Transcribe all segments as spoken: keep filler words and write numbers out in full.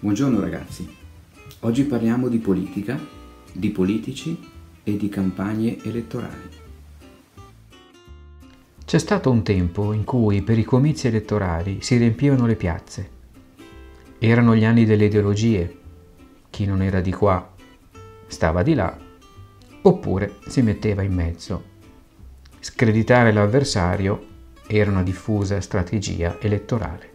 Buongiorno ragazzi, oggi parliamo di politica, di politici e di campagne elettorali. C'è stato un tempo in cui per i comizi elettorali si riempivano le piazze. Erano gli anni delle ideologie, chi non era di qua stava di là, oppure si metteva in mezzo. Screditare l'avversario era una diffusa strategia elettorale.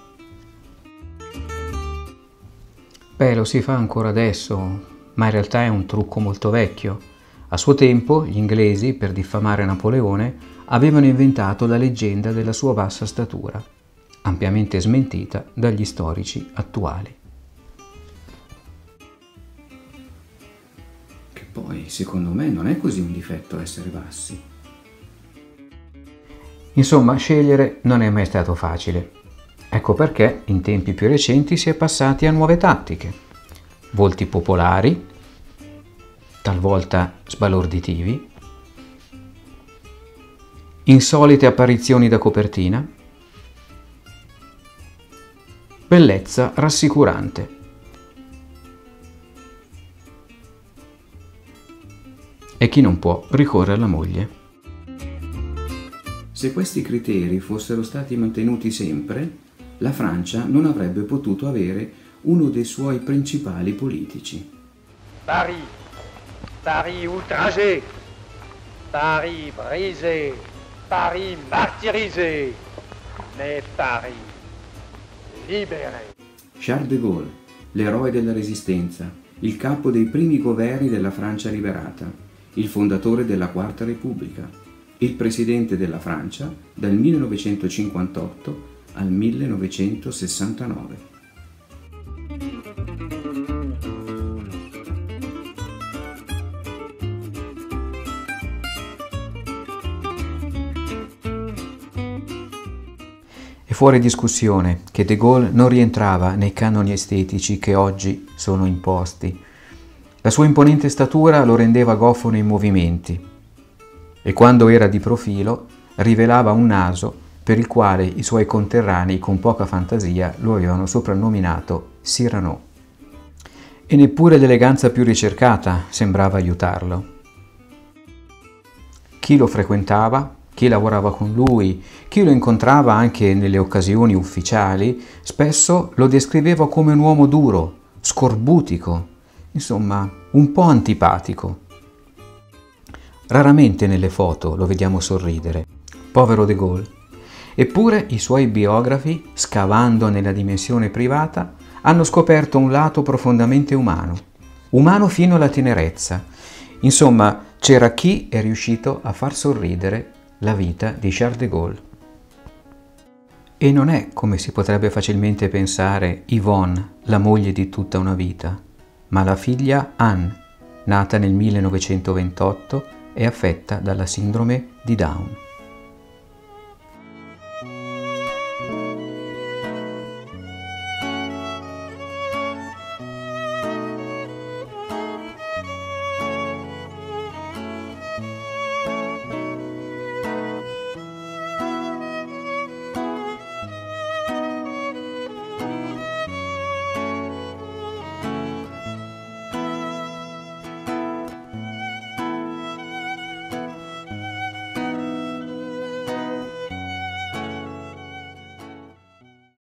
Beh, lo si fa ancora adesso, ma in realtà è un trucco molto vecchio. A suo tempo, gli inglesi, per diffamare Napoleone, avevano inventato la leggenda della sua bassa statura, ampiamente smentita dagli storici attuali. Che poi, secondo me, non è così un difetto essere bassi. Insomma, scegliere non è mai stato facile. Ecco perché in tempi più recenti si è passati a nuove tattiche. Volti popolari, talvolta sbalorditivi, insolite apparizioni da copertina, bellezza rassicurante. E chi non può ricorre alla moglie. Se questi criteri fossero stati mantenuti sempre, la Francia non avrebbe potuto avere uno dei suoi principali politici. Paris, Paris outragé, Paris brisé, Paris martyrisé, mais Paris libéré. Charles de Gaulle, l'eroe della Resistenza, il capo dei primi governi della Francia liberata, il fondatore della Quarta Repubblica, il presidente della Francia dal millenovecentocinquantotto al millenovecentosessantanove. È fuori discussione che de Gaulle non rientrava nei canoni estetici che oggi sono imposti. La sua imponente statura lo rendeva goffo nei movimenti e quando era di profilo rivelava un naso per il quale i suoi conterranei con poca fantasia lo avevano soprannominato Cyrano. E neppure l'eleganza più ricercata sembrava aiutarlo. Chi lo frequentava, chi lavorava con lui, chi lo incontrava anche nelle occasioni ufficiali, spesso lo descriveva come un uomo duro, scorbutico, insomma un po' antipatico. Raramente nelle foto lo vediamo sorridere, povero de Gaulle. Eppure i suoi biografi, scavando nella dimensione privata, hanno scoperto un lato profondamente umano, umano fino alla tenerezza. Insomma, c'era chi è riuscito a far sorridere la vita di Charles de Gaulle. E non è, come si potrebbe facilmente pensare, Yvonne, la moglie di tutta una vita, ma la figlia Anne, nata nel millenovecentoventotto e affetta dalla sindrome di Down.